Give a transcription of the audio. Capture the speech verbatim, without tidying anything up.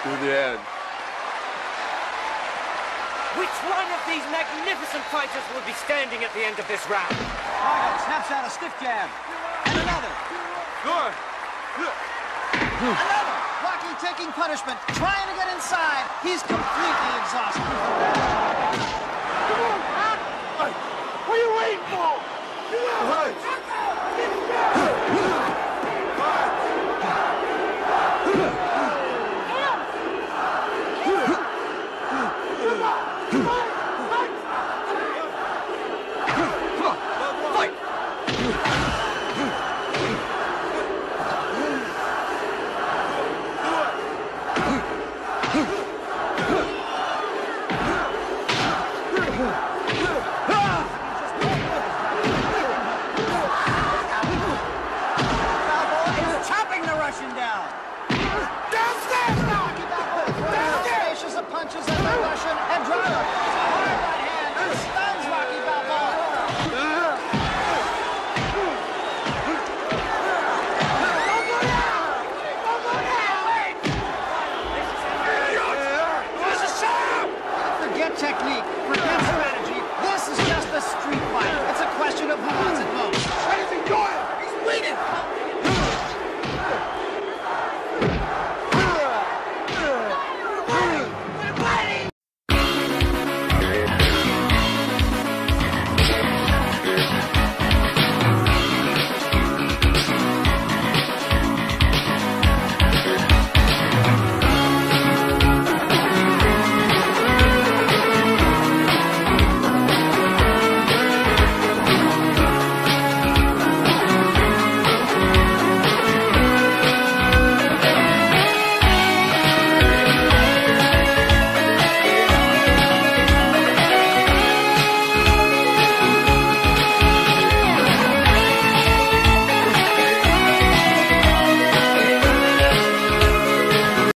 to the end. Which one of these magnificent fighters will be standing at the end of this round? Drago snaps out a stiff jab. And another. Good. Another. Rocky taking punishment, trying to get inside. He's completely exhausted. Come on, Pat! What are you waiting for? Get out!